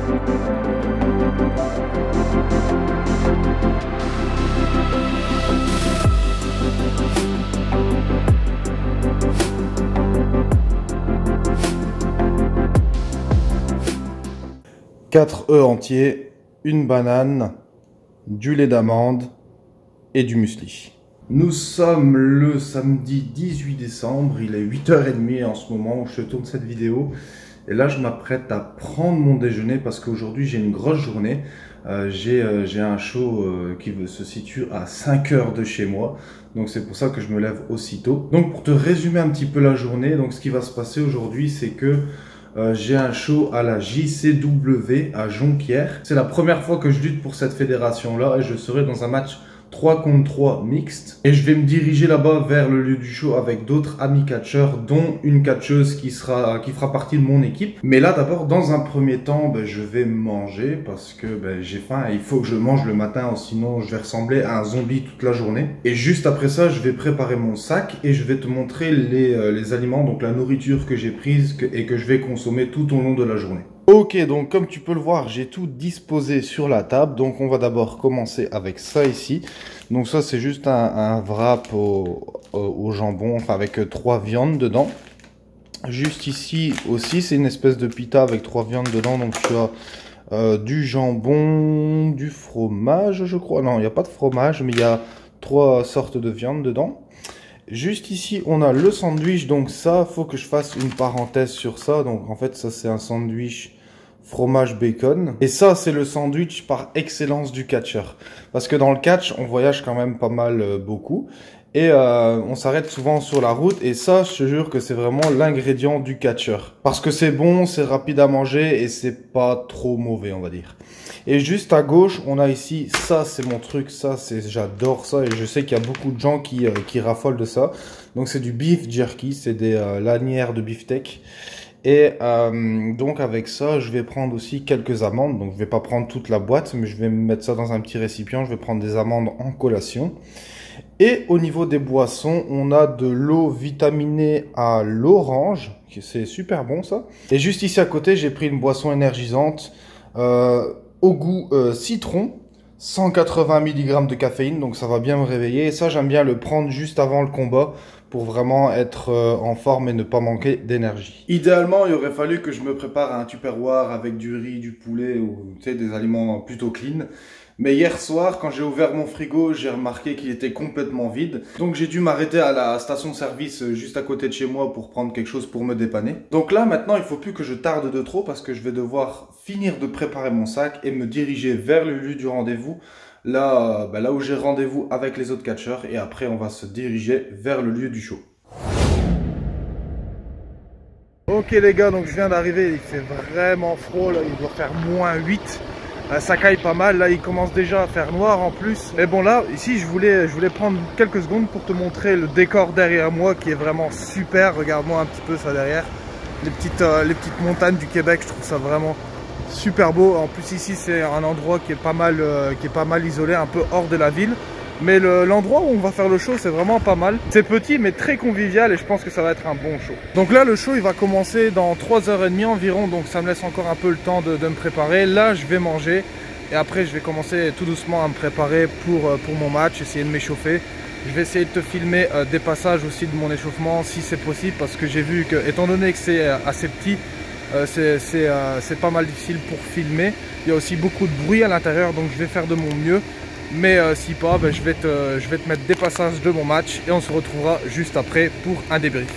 Quatre œufs entiers, une banane, du lait d'amande et du muesli. Nous sommes le samedi 18 décembre, il est 8h30 en ce moment où je tourne cette vidéo. Et là je m'apprête à prendre mon déjeuner parce qu'aujourd'hui j'ai une grosse journée. J'ai un show qui se situe à 5 heures de chez moi. Donc c'est pour ça que je me lève aussitôt. Donc pour te résumer un petit peu la journée, donc ce qui va se passer aujourd'hui c'est que j'ai un show à la JCW à Jonquière. C'est la première fois que je lutte pour cette fédération-là et je serai dans un match 3 contre 3 mixte. Et je vais me diriger là-bas vers le lieu du show avec d'autres amis catcheurs, dont une catcheuse qui fera partie de mon équipe. Mais là, d'abord, dans un premier temps, je vais manger parce que j'ai faim et il faut que je mange le matin, sinon je vais ressembler à un zombie toute la journée. Et juste après ça, je vais préparer mon sac et je vais te montrer les aliments, donc la nourriture que j'ai prise et que je vais consommer tout au long de la journée. Ok, donc comme tu peux le voir, j'ai tout disposé sur la table. Donc on va d'abord commencer avec ça ici. Donc ça c'est juste un wrap au jambon, enfin avec 3 viandes dedans. Juste ici aussi c'est une espèce de pita avec 3 viandes dedans. Donc tu as du jambon, du fromage je crois. Non, il n'y a pas de fromage mais il y a 3 sortes de viande dedans. Juste ici, on a le sandwich, donc ça, faut que je fasse une parenthèse sur ça. Donc en fait, ça c'est un sandwich fromage bacon. Et ça, c'est le sandwich par excellence du catcheur. Parce que dans le catch, on voyage quand même pas mal beaucoup. Et on s'arrête souvent sur la route. Et ça, je te jure que c'est vraiment l'ingrédient du catcheur. Parce que c'est bon, c'est rapide à manger et c'est pas trop mauvais, on va dire. Et juste à gauche, on a ici, ça c'est mon truc, ça j'adore ça et je sais qu'il y a beaucoup de gens qui raffolent de ça. Donc c'est du beef jerky, c'est des lanières de beefsteak. Et donc avec ça, je vais prendre aussi quelques amandes. Donc je vais pas prendre toute la boîte, mais je vais mettre ça dans un petit récipient. Je vais prendre des amandes en collation. Et au niveau des boissons, on a de l'eau vitaminée à l'orange. C'est super bon ça. Et juste ici à côté, j'ai pris une boisson énergisante au goût citron. 180 mg de caféine, donc ça va bien me réveiller. Et ça, j'aime bien le prendre juste avant le combat pour vraiment être en forme et ne pas manquer d'énergie. Idéalement, il aurait fallu que je me prépare un tupperware avec du riz, du poulet ou des aliments plutôt clean. Mais hier soir, quand j'ai ouvert mon frigo, j'ai remarqué qu'il était complètement vide. Donc j'ai dû m'arrêter à la station-service juste à côté de chez moi pour prendre quelque chose pour me dépanner. Donc là, maintenant, il ne faut plus que je tarde de trop parce que je vais devoir finir de préparer mon sac et me diriger vers le lieu du rendez-vous. Là, là où j'ai rendez-vous avec les autres catcheurs. Et après, on va se diriger vers le lieu du show. Ok les gars, donc je viens d'arriver. Il fait vraiment froid, là. Il doit faire -8. Ça caille pas mal, là il commence déjà à faire noir en plus. Mais bon là, ici je voulais prendre quelques secondes pour te montrer le décor derrière moi qui est vraiment super. Regarde-moi un petit peu ça derrière. Les petites montagnes du Québec, je trouve ça vraiment super beau. En plus ici c'est un endroit qui est pas mal isolé, un peu hors de la ville. Mais l'endroit où on va faire le show, c'est vraiment pas mal. C'est petit mais très convivial et je pense que ça va être un bon show. Donc là, le show, il va commencer dans 3h30 environ. Donc ça me laisse encore un peu le temps de me préparer. Là, je vais manger et après, je vais commencer tout doucement à me préparer pour mon match, essayer de m'échauffer. Je vais essayer de te filmer des passages aussi de mon échauffement si c'est possible. Parce que j'ai vu que, étant donné que c'est assez petit, c'est pas mal difficile pour filmer. Il y a aussi beaucoup de bruit à l'intérieur, donc je vais faire de mon mieux. Mais si pas, je vais te mettre des passages de mon match et on se retrouvera juste après pour un débrief.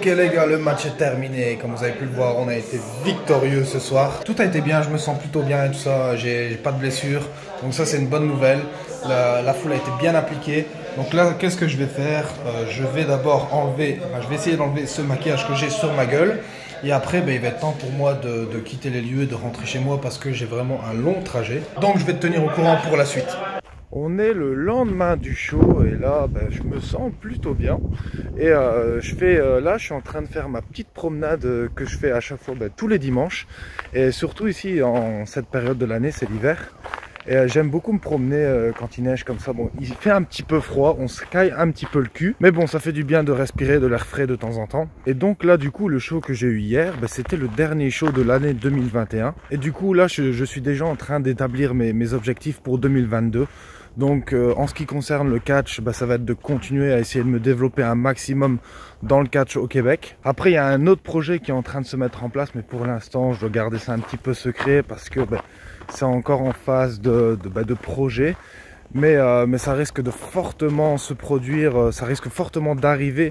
Ok les gars, le match est terminé. Comme vous avez pu le voir, on a été victorieux ce soir. Tout a été bien, je me sens plutôt bien et tout ça. J'ai pas de blessure. Donc ça c'est une bonne nouvelle. La foule a été bien appliquée. Donc là, qu'est-ce que je vais faire? Je vais d'abord enlever, je vais essayer d'enlever ce maquillage que j'ai sur ma gueule. Et après, il va être temps pour moi de quitter les lieux, de rentrer chez moi parce que j'ai vraiment un long trajet. Donc je vais te tenir au courant pour la suite. On est le lendemain du show et là, je me sens plutôt bien. Et là, je suis en train de faire ma petite promenade que je fais à chaque fois tous les dimanches. Et surtout ici, en cette période de l'année, c'est l'hiver. Et j'aime beaucoup me promener quand il neige comme ça. Bon, il fait un petit peu froid, on se caille un petit peu le cul. Mais bon, ça fait du bien de respirer de l'air frais de temps en temps. Et donc là, du coup, le show que j'ai eu hier, c'était le dernier show de l'année 2021. Et du coup, là, je suis déjà en train d'établir mes objectifs pour 2022. Donc en ce qui concerne le catch, ça va être de continuer à essayer de me développer un maximum dans le catch au Québec. Après il y a un autre projet qui est en train de se mettre en place, mais pour l'instant je dois garder ça un petit peu secret parce que c'est encore en phase de projet. Mais ça risque de fortement se produire, ça risque fortement d'arriver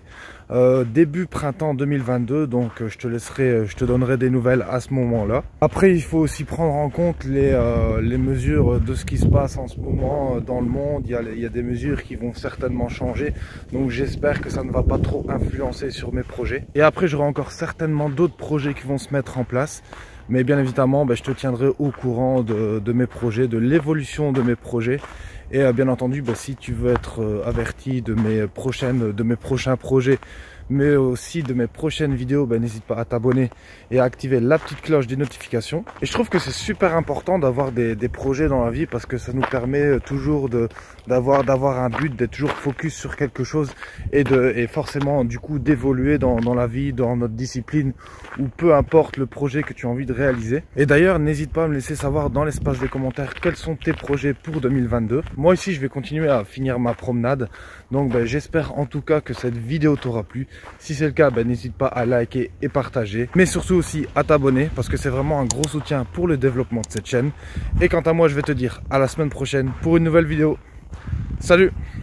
début printemps 2022, donc je te donnerai des nouvelles à ce moment-là. Après il faut aussi prendre en compte les mesures de ce qui se passe en ce moment dans le monde. Il y a des mesures qui vont certainement changer, donc j'espère que ça ne va pas trop influencer sur mes projets. Et après j'aurai encore certainement d'autres projets qui vont se mettre en place. Mais bien évidemment, je te tiendrai au courant de mes projets, de l'évolution de mes projets. Et bien entendu, si tu veux être averti de mes prochains projets, mais aussi de mes prochaines vidéos, n'hésite pas à t'abonner et à activer la petite cloche des notifications. Et je trouve que c'est super important d'avoir des projets dans la vie parce que ça nous permet toujours d'avoir un but, d'être toujours focus sur quelque chose et forcément du coup d'évoluer dans la vie, dans notre discipline ou peu importe le projet que tu as envie de réaliser. Et d'ailleurs, n'hésite pas à me laisser savoir dans l'espace des commentaires quels sont tes projets pour 2022. Moi ici, je vais continuer à finir ma promenade. Donc j'espère en tout cas que cette vidéo t'aura plu. Si c'est le cas, n'hésite pas à liker et partager. Mais surtout aussi à t'abonner parce que c'est vraiment un gros soutien pour le développement de cette chaîne. Et quant à moi, je vais te dire à la semaine prochaine pour une nouvelle vidéo. Salut!